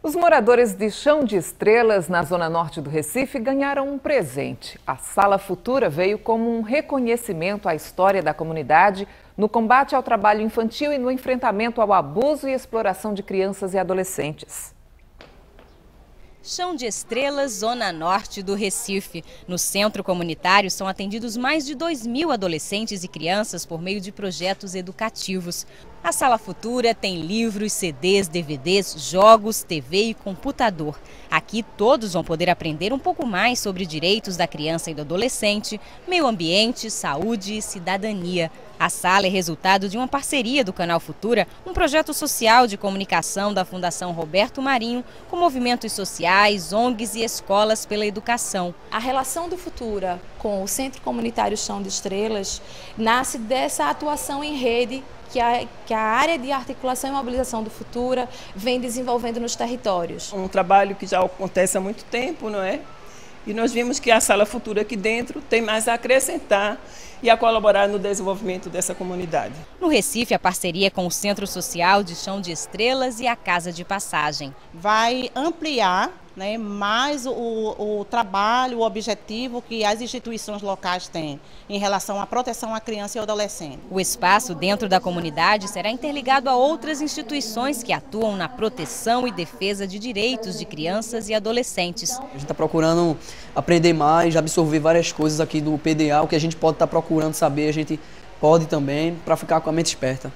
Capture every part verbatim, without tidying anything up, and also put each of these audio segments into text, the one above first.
Os moradores de Chão de Estrelas, na zona norte do Recife, ganharam um presente. A Sala Futura veio como um reconhecimento à história da comunidade no combate ao trabalho infantil e no enfrentamento ao abuso e exploração de crianças e adolescentes. Chão de Estrelas, zona norte do Recife. No centro comunitário são atendidos mais de dois mil adolescentes e crianças por meio de projetos educativos. A Sala Futura tem livros, C Ds, D V Ds, jogos, T V e computador. Aqui todos vão poder aprender um pouco mais sobre direitos da criança e do adolescente, meio ambiente, saúde e cidadania. A sala é resultado de uma parceria do Canal Futura, um projeto social de comunicação da Fundação Roberto Marinho, com movimentos sociais, O N Gs e escolas pela educação. A relação do Futura com o Centro Comunitário Chão de Estrelas nasce dessa atuação em rede que a, que a área de articulação e mobilização do Futura vem desenvolvendo nos territórios. Um trabalho que já acontece há muito tempo, não é? E nós vimos que a Sala Futura aqui dentro tem mais a acrescentar e a colaborar no desenvolvimento dessa comunidade. No Recife, a parceria com o Centro Social de Chão de Estrelas e a Casa de Passagem. Vai ampliar, né, mais o, o trabalho, o objetivo que as instituições locais têm em relação à proteção à criança e ao adolescente. O espaço dentro da comunidade será interligado a outras instituições que atuam na proteção e defesa de direitos de crianças e adolescentes. A gente está procurando aprender mais, absorver várias coisas aqui do P D A, o que a gente pode estar procurando saber, a gente pode também, para ficar com a mente esperta.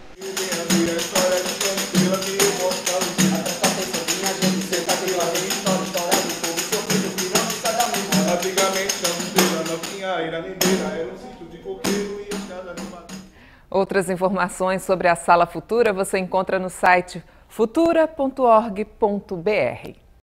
Outras informações sobre a Sala Futura você encontra no site futura ponto org ponto br.